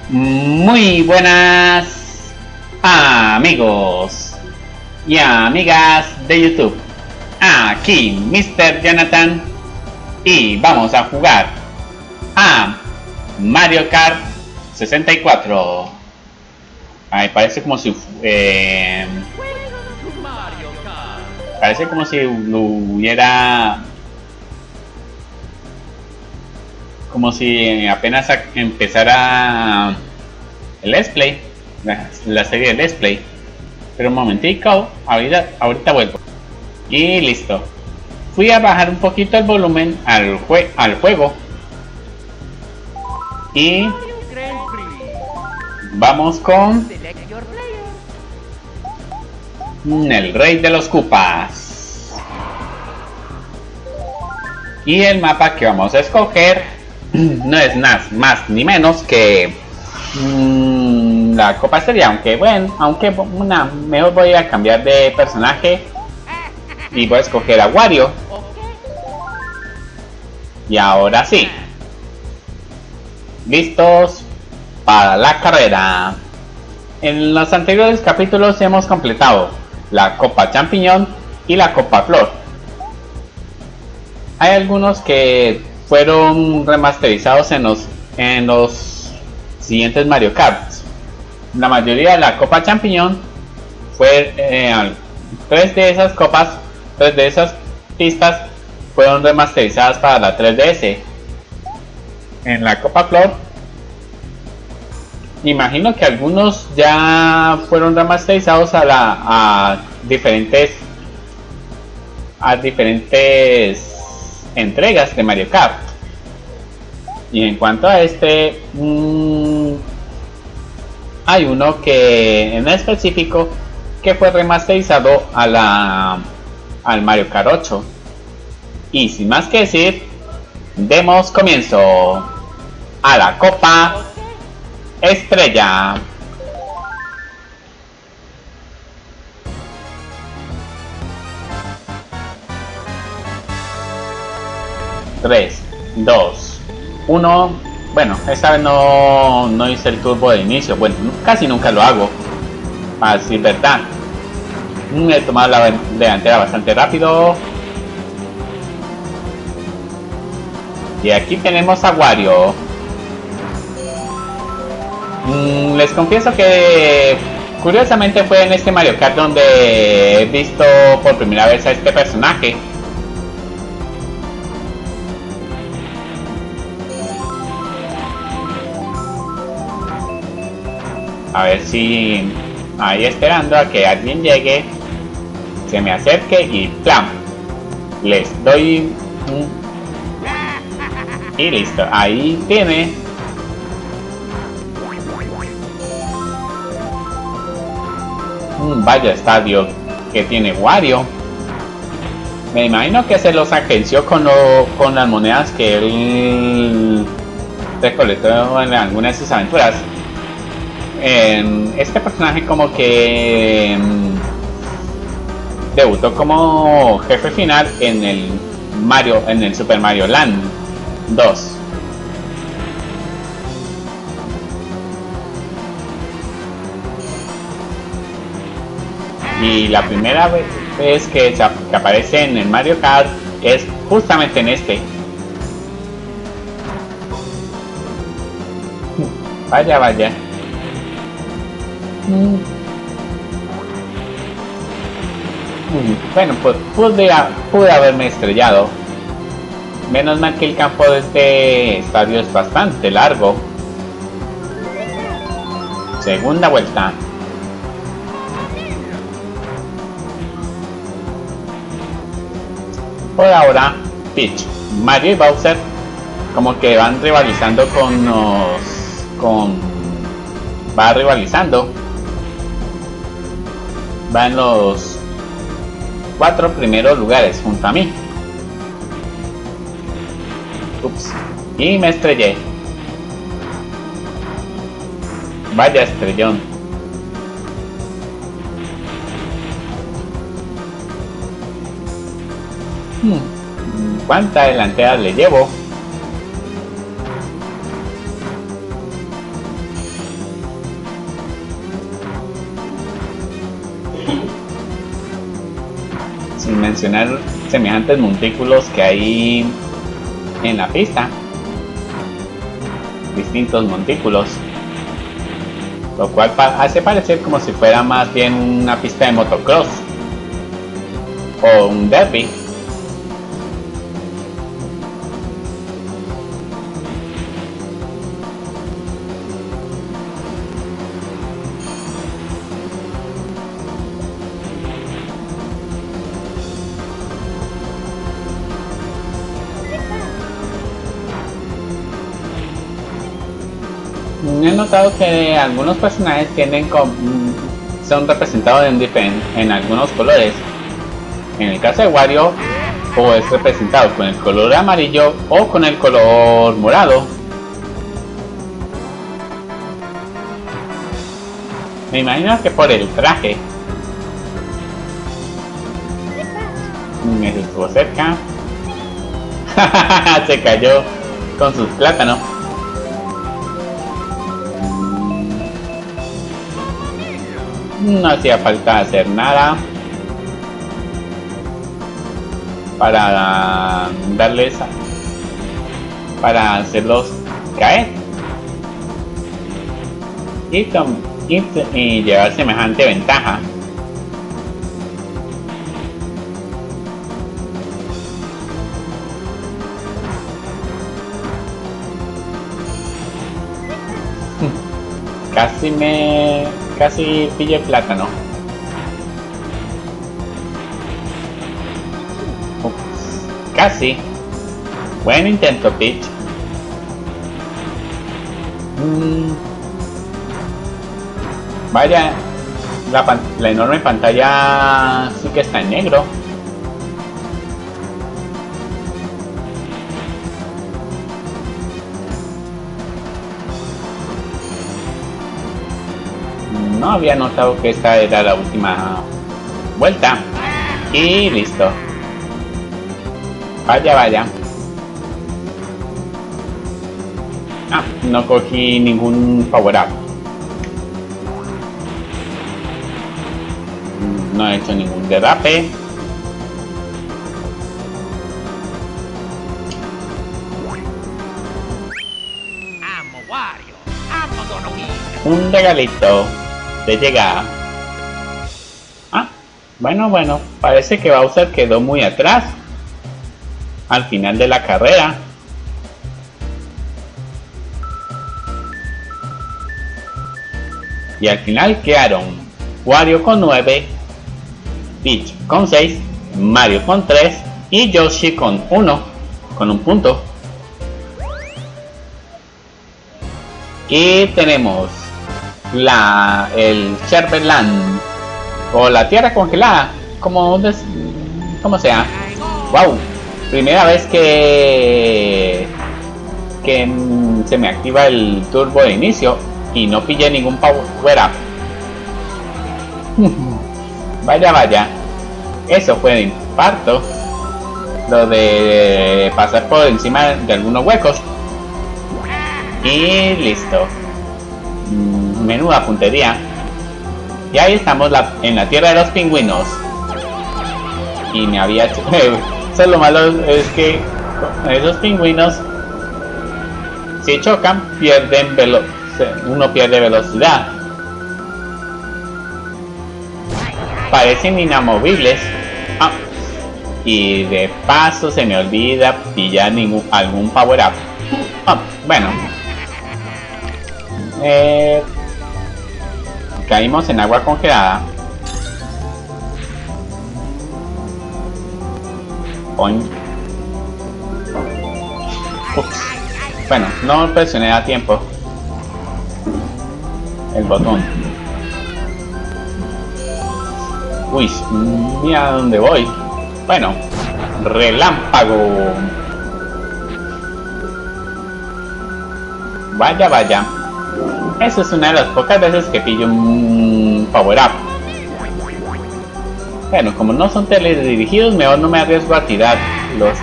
Muy buenas amigos y amigas de YouTube. Aquí Mr. Jonathan y vamos a jugar a Mario Kart 64. Ay, parece como si parece como si lo hubiera, como si apenas empezara el Let's Play, la serie de Let's Play. Pero un momentico, ahorita vuelvo. Y listo. Fui a bajar un poquito el volumen al juego. Y vamos con el rey de los Koopas. Y el mapa que vamos a escoger no es nada más ni menos que la Copa Estrella, aunque mejor voy a cambiar de personaje y voy a escoger a Wario. Y ahora sí, listos para la carrera. En los anteriores capítulos hemos completado la Copa Champiñón y la Copa Flor. Hay algunos que fueron remasterizados en los siguientes Mario Kart. La mayoría de la Copa Champiñón fue tres de esas pistas fueron remasterizadas para la 3DS. En la Copa Flor, imagino que algunos ya fueron remasterizados a diferentes entregas de Mario Kart. Y en cuanto a este, hay uno que en específico que fue remasterizado al Mario Kart 8. Y sin más que decir, demos comienzo a la Copa Estrella. Tres, dos, uno. Bueno, esta vez no hice el turbo de inicio. Bueno, casi nunca lo hago, para decir verdad. He tomado la delantera bastante rápido. Y aquí tenemos a Wario. Les confieso que curiosamente fue en este Mario Kart donde he visto por primera vez a este personaje. A ver si ahí esperando a que alguien llegue, se me acerque y ¡plam! Les doy y listo, ahí tiene. Vaya estadio que tiene Wario. Me imagino que se los agenció con las monedas que él recolectó en alguna de sus aventuras. Este personaje como que debutó como jefe final en el Super Mario Land 2. Y la primera vez que aparece en el Mario Kart es justamente en este. Vaya. Bueno, pues pude haberme estrellado. Menos mal que el campo de este estadio es bastante largo. Segunda vuelta. Por ahora, Peach, Mario y Bowser como que van rivalizando va rivalizando. Va en los 4 primeros lugares junto a mí. Ups. Y me estrellé. Vaya estrellón. ¿Cuánta delantera le llevo? sin mencionar semejantes montículos que hay en la pista. Distintos montículos, lo cual hace parecer como si fuera más bien una pista de motocross o un derby. He notado que algunos personajes son representados en algunos colores. En el caso de Wario, o es representado con el color amarillo o con el color morado. Me imagino que por el traje. Me estuvo cerca. Se cayó con sus plátanos. No hacía falta hacer nada para darles, para hacerlos caer y llevar semejante ventaja. Casi pillé plátano. Ups, casi. Buen intento, Peach. Vaya, la enorme pantalla sí que está en negro. No había notado que esta era la última vuelta. Y listo. Vaya. Ah, no cogí ningún power up. No he hecho ningún derrape. Amo Wario, amo Don Luigi. Un regalito de llegada. Ah, bueno, parece que Bowser quedó muy atrás al final de la carrera. Y al final quedaron Wario con 9, Peach con 6, Mario con 3 y Yoshi con 1, con un punto. Y tenemos el Sherberland o la tierra congelada, como sea. Wow, primera vez que se me activa el turbo de inicio y no pillé ningún power up. Vaya, eso fue de infarto, lo de pasar por encima de algunos huecos. Y listo. Menuda puntería. Y ahí estamos en la tierra de los pingüinos. Y me había hecho... Eso lo malo es que esos pingüinos, si chocan, uno pierde velocidad. Parecen inamovibles. Ah, y de paso se me olvida pillar algún power up. Ah, bueno. Caímos en agua congelada. Ups. Bueno, no presioné a tiempo el botón. Uy, mira dónde voy. Bueno, relámpago. Vaya. Eso es una de las pocas veces que pillo un power up. Bueno, como no son teledirigidos, mejor no me arriesgo a tirarlos.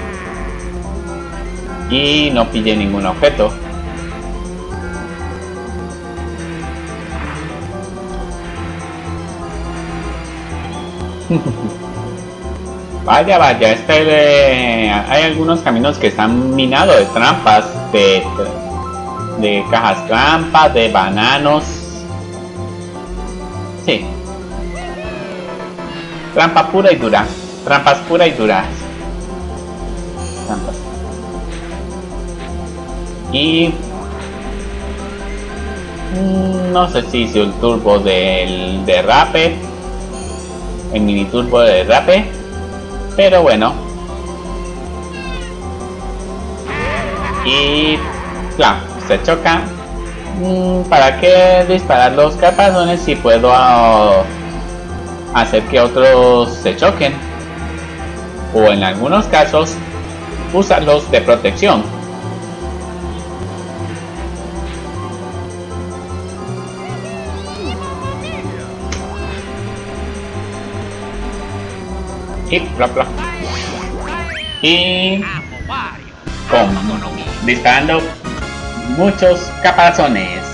Y no pillé ningún objeto. Vaya, vaya, hay algunos caminos que están minados de trampas, de cajas trampas, de bananos. Sí. Trampa pura y dura. Trampas pura y duras. Trampas. Y no sé si hizo el turbo del derrape, el mini turbo de derrape, pero bueno. Y claro, se choca. ¿Para qué disparar los capazones si puedo hacer que otros se choquen? O en algunos casos usarlos de protección. Y bla bla. Y disparando muchos capazones.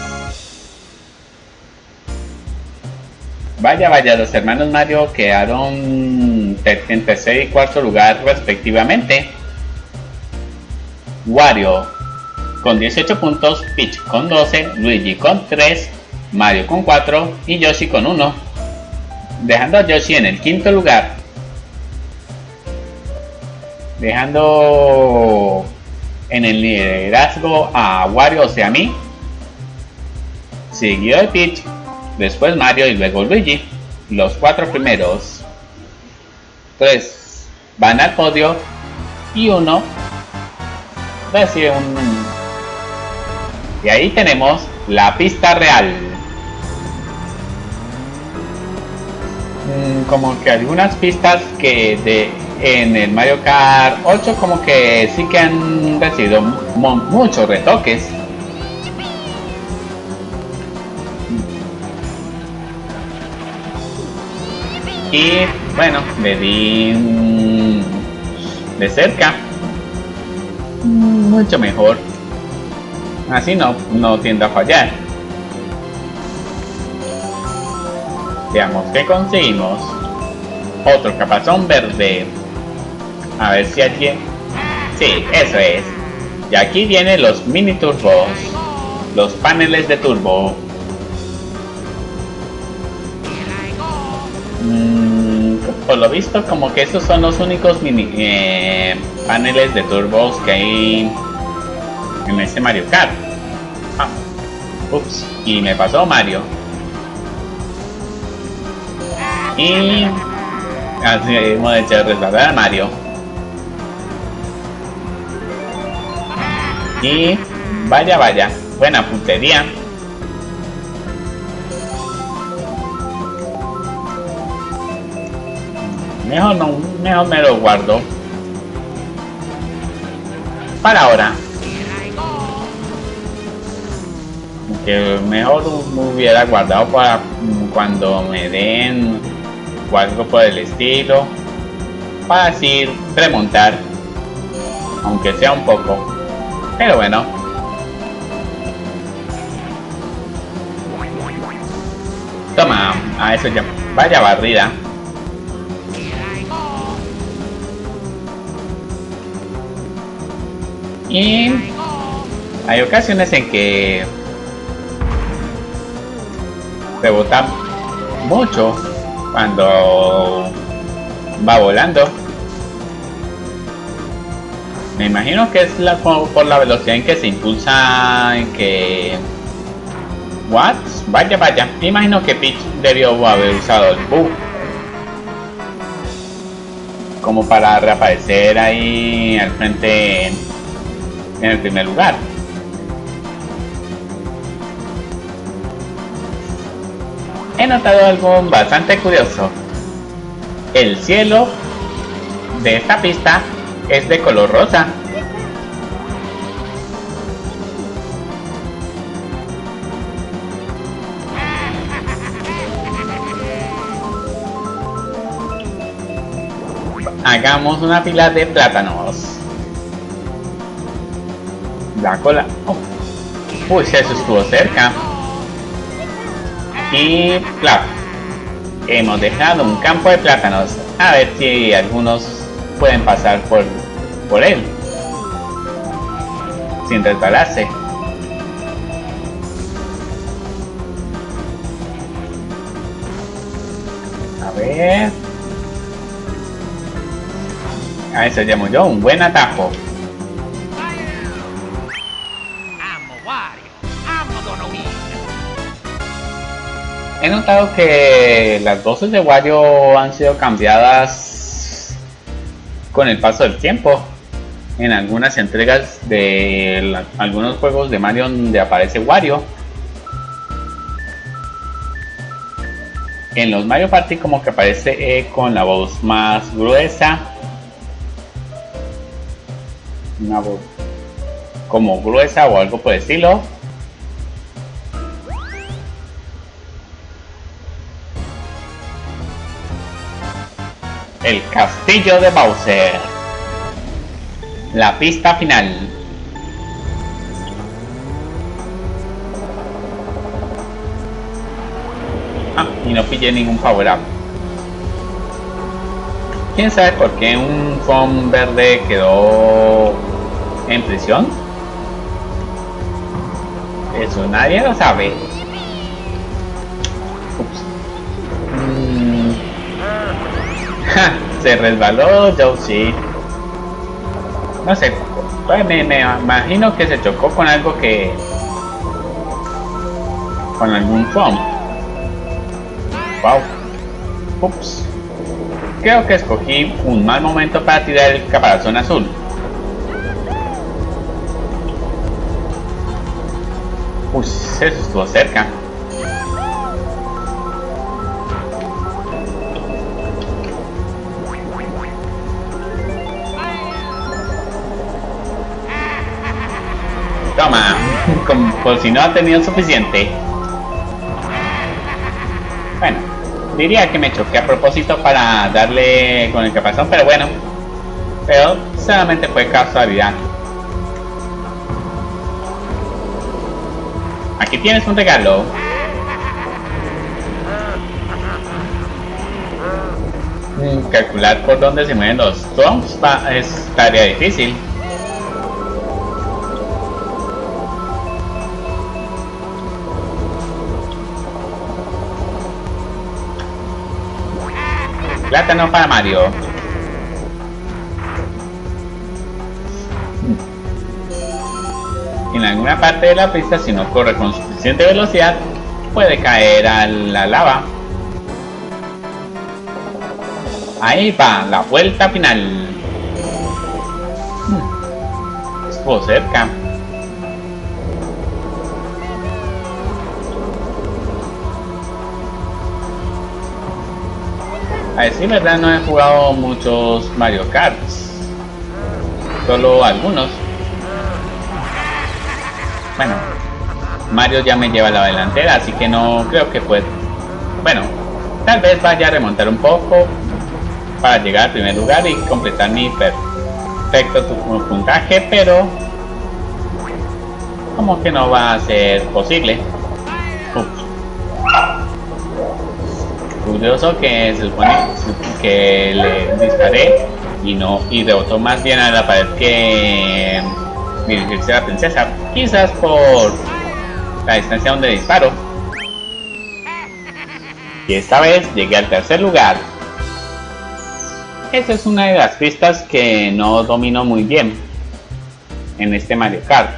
Vaya, vaya, los hermanos Mario quedaron en tercer y cuarto lugar respectivamente. Wario con 18 puntos, Peach con 12, Luigi con 3, Mario con 4 y Yoshi con 1. Dejando a Yoshi en el quinto lugar. Dejando en el liderazgo a Wario, o sea a mí. Seguido de Peach, después Mario y luego Luigi. Los 4 primeros. 3 van al podio y 1 recibe un... Y ahí tenemos la pista real. Como que algunas pistas que en el Mario Kart 8 como que sí que han recibido muchos retoques. Y bueno, le di de cerca mucho mejor, así no tiendo a fallar. Veamos qué conseguimos. Otro capazón verde. A ver si aquí... Sí, eso es. Y aquí vienen los mini turbos, los paneles de turbo. Por lo visto como que estos son los únicos mini paneles de turbos que hay en este Mario Kart. Ups, y me pasó Mario. Y así hemos hecho resbalar a Mario. Y vaya, vaya, buena puntería. Mejor me lo guardo para ahora. Que mejor me hubiera guardado para cuando me den o algo por el estilo, para así remontar, aunque sea un poco. Pero bueno. Toma, a eso ya. Vaya barrida. Y hay ocasiones en que rebota mucho cuando va volando. Me imagino que es por la velocidad en que se impulsa, en que... ¿What? Vaya, vaya. Me imagino que Peach debió haber usado el bug como para reaparecer ahí al frente en el primer lugar. He notado algo bastante curioso. El cielo de esta pista es de color rosa. Hagamos una fila de plátanos. La cola. Oh. Uy, eso estuvo cerca. Y claro, hemos dejado un campo de plátanos. A ver si algunos pueden pasar por él sin resbalarse. A ver. A eso llamo yo un buen atajo. I'm Wario. I'm gonna win. He notado que las voces de Wario han sido cambiadas con el paso del tiempo. En algunas entregas de algunos juegos de Mario donde aparece Wario. En los Mario Party como que aparece con la voz más gruesa. Una voz como gruesa o algo por el estilo. El castillo de Bowser. La pista final. Y no pillé ningún power up. ¿Quién sabe por qué un foam verde quedó en prisión? Eso nadie lo sabe. Ups. Se resbaló Yoshi. No sé, pues me imagino que se chocó con algo que... con algún foam. Wow. Ups. Creo que escogí un mal momento para tirar el caparazón azul. Uy, eso estuvo cerca. Toma, como por si no ha tenido suficiente. Bueno, diría que me choqué a propósito para darle con el caparazón, pero bueno. Pero solamente fue casualidad. Aquí tienes un regalo. Calcular por dónde se mueven los trunks es tarea difícil. Plátano para Mario. En alguna parte de la pista, si no corre con suficiente velocidad, puede caer a la lava. Ahí va, la vuelta final. Estuvo cerca. A decir verdad, no he jugado muchos Mario Kart, solo algunos. Bueno, Mario ya me lleva a la delantera, así que no creo que pueda. Bueno, tal vez vaya a remontar un poco para llegar al primer lugar y completar mi perfecto puntaje, pero como que no va a ser posible. Curioso que se supone que le disparé y rebotó más bien a la pared que dirigirse a la princesa, quizás por la distancia donde disparo. Y esta vez llegué al tercer lugar. Esa es una de las pistas que no domino muy bien en este Mario Kart.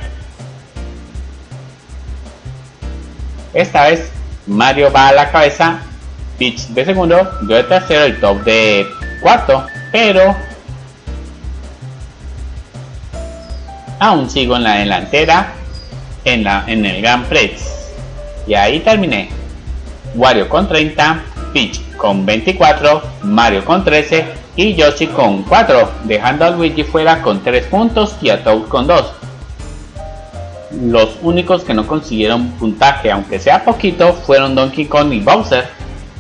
Esta vez Mario va a la cabeza, Peach de segundo, yo de tercero y Toad de cuarto, pero aún sigo en la delantera en el Grand Prix. Y ahí terminé. Wario con 30, Peach con 24, Mario con 13 y Yoshi con 4, dejando a Luigi fuera con 3 puntos y a Toad con 2. Los únicos que no consiguieron puntaje, aunque sea poquito, fueron Donkey Kong y Bowser.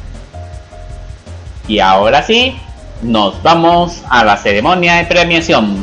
Y ahora sí, nos vamos a la ceremonia de premiación.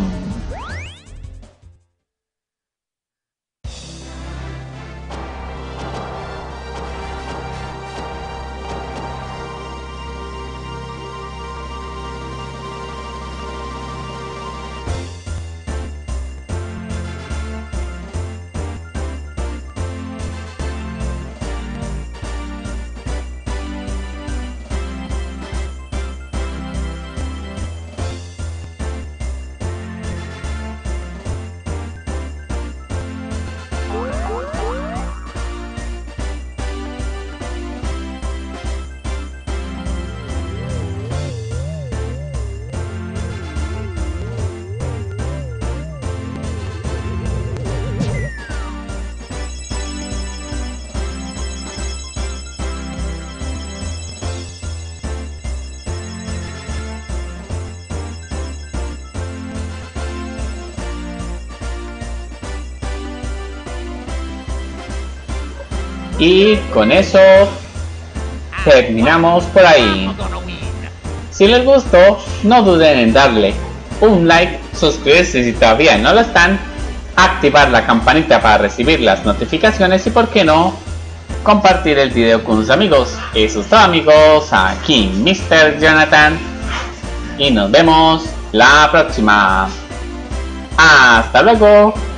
Y con eso terminamos por ahí. Si les gustó, no duden en darle un like, suscribirse si todavía no lo están, activar la campanita para recibir las notificaciones y, por qué no, compartir el video con sus amigos. Eso es todo, amigos, aquí Mr. Jonathan y nos vemos la próxima. Hasta luego.